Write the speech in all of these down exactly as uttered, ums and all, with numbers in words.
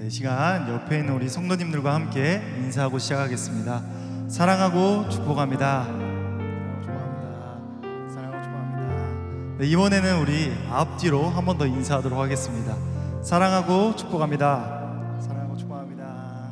이 시간 옆에 있는 우리 성도님들과 함께 인사하고 시작하겠습니다. 사랑하고 축복합니다. 축복합니다. 사랑하고 축복합니다. 네, 이번에는 우리 앞뒤로 한 번 더 인사하도록 하겠습니다. 사랑하고 축복합니다. 사랑하고 축복합니다.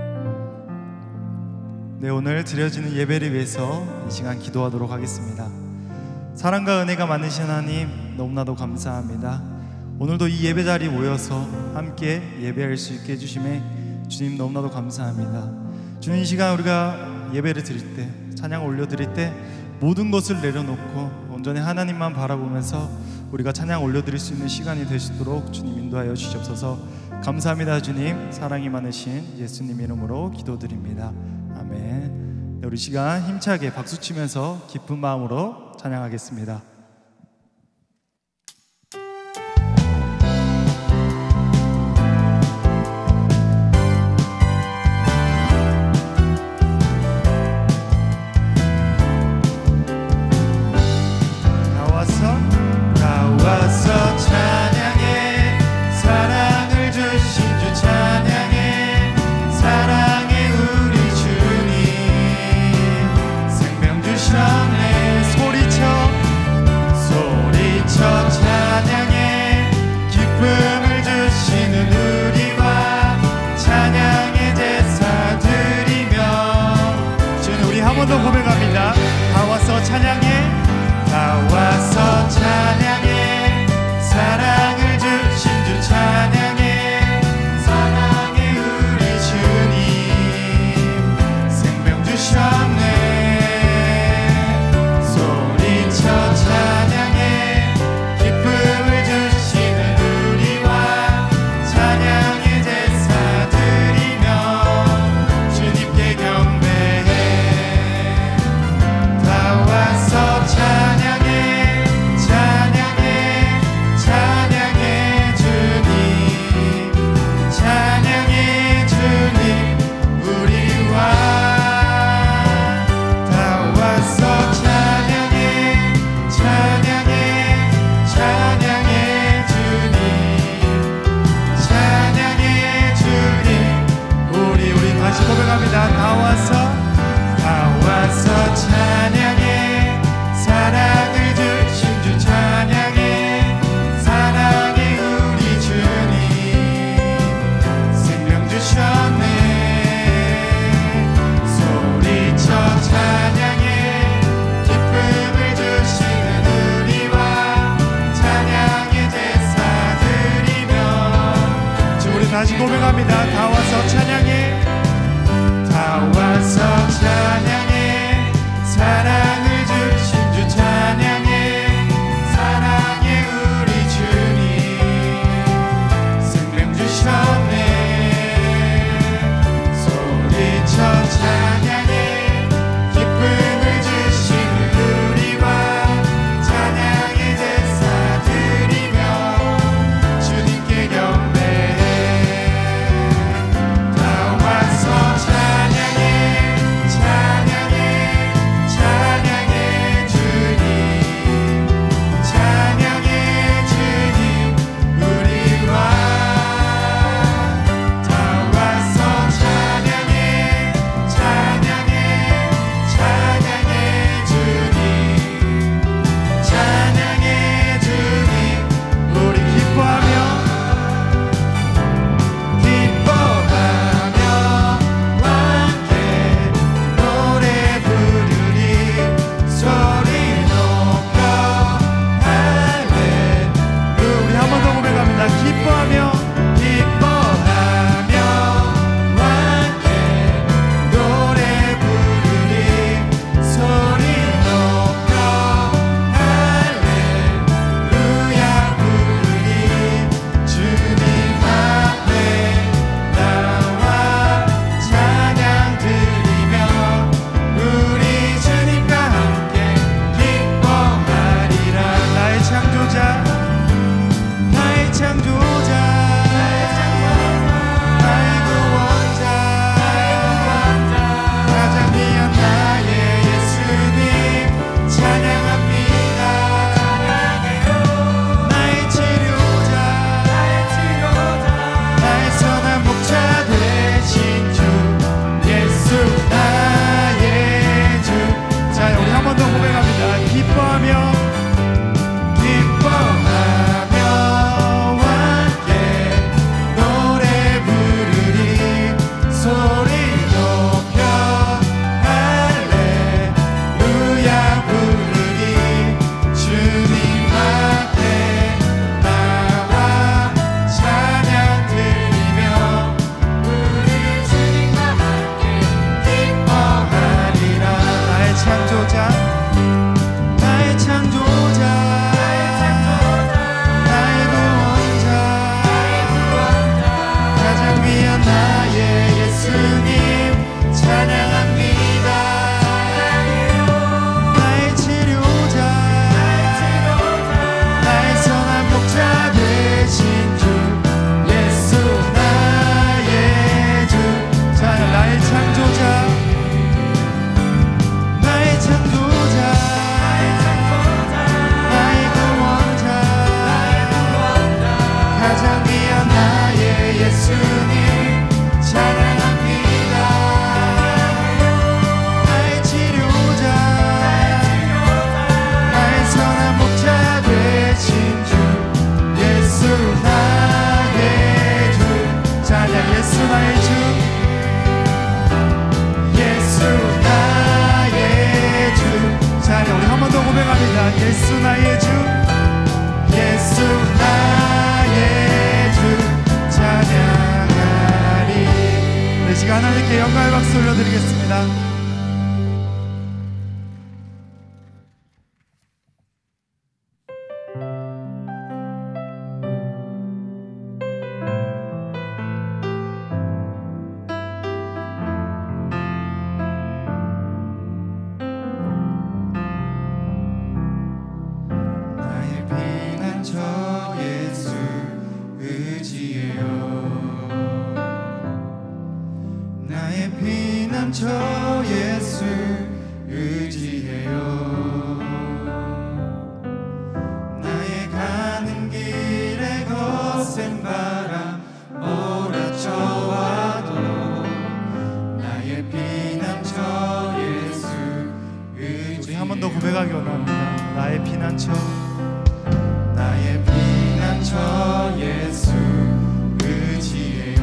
네, 오늘 드려지는 예배를 위해서 이 시간 기도하도록 하겠습니다. 사랑과 은혜가 많으신 하나님, 너무나도 감사합니다. 오늘도 이 예배 자리에 모여서 함께 예배할 수 있게 해주심에 주님 너무나도 감사합니다. 주님, 이 시간 우리가 예배를 드릴 때, 찬양을 올려드릴 때 모든 것을 내려놓고 온전히 하나님만 바라보면서 우리가 찬양 올려드릴 수 있는 시간이 되시도록 주님 인도하여 주시옵소서. 감사합니다. 주님, 사랑이 많으신 예수님 이름으로 기도드립니다. 아멘. 네, 우리 시간 힘차게 박수치면서 기쁜 마음으로 찬양하겠습니다. 와서 찬양해, 사랑을 주신 주 찬양해, 사랑해 우리 주님, 생명 주셨네. 소리쳐 소리쳐 찬양해, 기쁨을 주시는 우리와 찬양의 제사 드리며. 주님, 우리 한 번 더 고백합니다. 다 와서 찬양해, 다 와서 찬양해, 사랑을 주신 주 찬양해, 사랑해 우리 주님, 생명 주셨네. 소리쳐 찬양해, 기쁨을 주시는 우리와 찬양의 제사 드리며 주님께 경배해. 다 와서 찬양해, 찬양해, 찬양해 주님, 찬양해 주님 우리와. 다 와서 찬양해, 찬양해, 찬양해 주님, 찬양해 주님 우리. 우리 다시 고백합니다. 다 와서, 다 와서 찬양해, 사랑을 주신 주 찬양해, 사랑해 우리 주님, 생명 주셨네. 소리쳐 찬양해, 기쁨을 주시는 우리와 찬양의 제사 드리며. 지금 우리 다시 고백합니다. 다 와서 찬양해, 다 와서 찬양해, 사랑을 주신 주 찬양해, 사랑해 우리 주님, 생명 주셨네. 소리쳐 찬양해, 기쁨을 주시는 우리와 찬양의 제사 드리며 주님께 경배해. 다 와서 찬양해, 찬양해, 찬양해 하나님께 영광의 박수 올려드리겠습니다. 나의 피난처 예수 의지해요. 나의 피난처 예수 의지해요. 나의 가는 길에 거센 바람 몰아쳐와도 나의 피난처 예수 의지해요. 우리 한 번 더 고백하기 원합니다. 나의 피난처, 나의 피난처 예수 의지해요.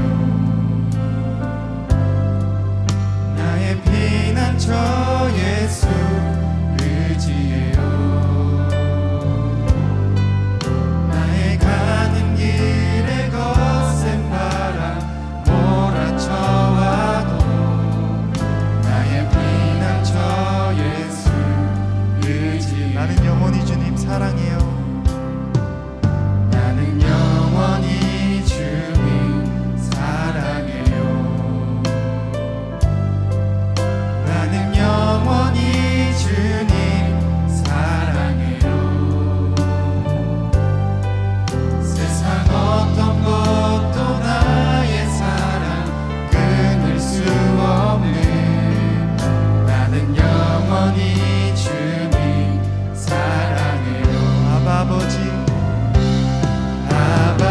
나의 피난처 예수 의지해요. 나의 가는 길에 거센 바람 몰아쳐와도 나의 피난처 예수 의지해요. 나는 영원히 주님 사랑해요. 나는 영원히 주님 사랑해요. 나는 영원히 주님 사랑해요. 세상 어떤 것도 나의 사랑 끊을 수 없네. 나는 영원히 주님 사랑해요. 아바 아버지, 아바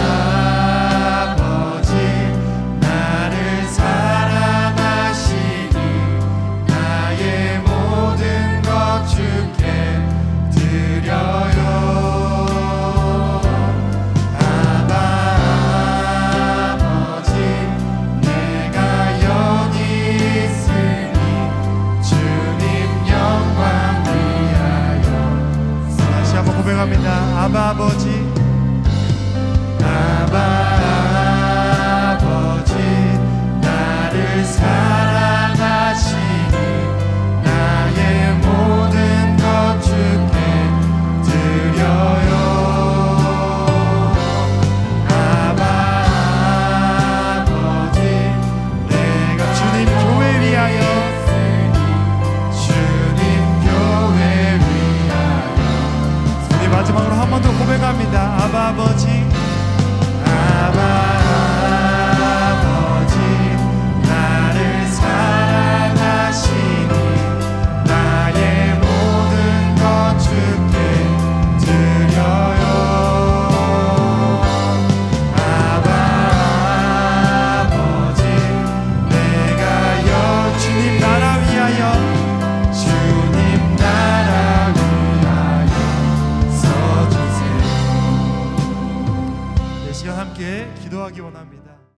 아버지 나를 사랑하시니 나의 모든 것 주께 드려요. 아바 아버지 내가 여기 있으니 주님 영광 위하여 다시 한번 고백합니다. 아바 아버지, 아바 아버지 나를 사랑하시니 나의 모든 것 주께 드려요. 아바 아버지 내가 주님 교회 위하여, 주님 교회 위하여 우리 마지막으로 한 번 더 고백합니다. 아바 아버지, 아바 아버지 나를 사랑하시니 나의 모든 것 주께 드려요. 아바 아버지 내가 여 주님 나라 위하여, 주님 나라 위하여 서주세요. 이 시간 함께 기도하기 원합니다.